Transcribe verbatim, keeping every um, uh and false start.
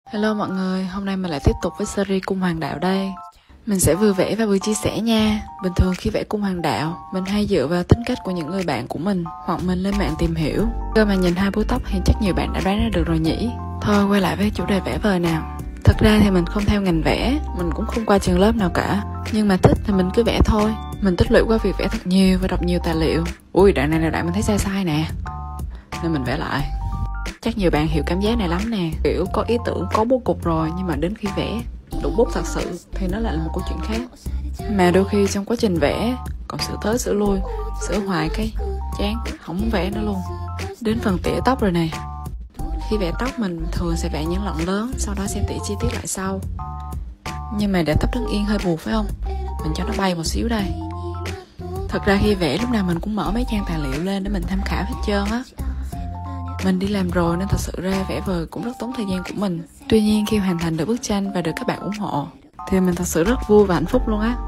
Hello mọi người, hôm nay mình lại tiếp tục với series cung hoàng đạo đây. Mình sẽ vừa vẽ và vừa chia sẻ nha. Bình thường khi vẽ cung hoàng đạo, mình hay dựa vào tính cách của những người bạn của mình, hoặc mình lên mạng tìm hiểu. Cơ mà nhìn hai búi tóc thì chắc nhiều bạn đã đoán ra được rồi nhỉ. Thôi quay lại với chủ đề vẽ vời nào. Thật ra thì mình không theo ngành vẽ, mình cũng không qua trường lớp nào cả. Nhưng mà thích thì mình cứ vẽ thôi. Mình tích lũy qua việc vẽ thật nhiều và đọc nhiều tài liệu. Ui, đoạn này là đoạn mình thấy sai sai nè, nên mình vẽ lại. Chắc nhiều bạn hiểu cảm giác này lắm nè. Kiểu có ý tưởng, có bố cục rồi, nhưng mà đến khi vẽ đủ bút thật sự thì nó lại là một câu chuyện khác. Mà đôi khi trong quá trình vẽ còn sửa tới sửa lui, sửa hoài cái chán, không muốn vẽ nữa luôn. Đến phần tỉa tóc rồi nè. Khi vẽ tóc mình thường sẽ vẽ những lọn lớn, sau đó xem tỉa chi tiết lại sau. Nhưng mà để tóc đứng yên hơi buồn phải không? Mình cho nó bay một xíu đây. Thật ra khi vẽ lúc nào mình cũng mở mấy trang tài liệu lên để mình tham khảo hết trơn á. Mình đi làm rồi nên thật sự ra vẽ vời cũng rất tốn thời gian của mình. Tuy nhiên khi hoàn thành được bức tranh và được các bạn ủng hộ thì mình thật sự rất vui và hạnh phúc luôn á.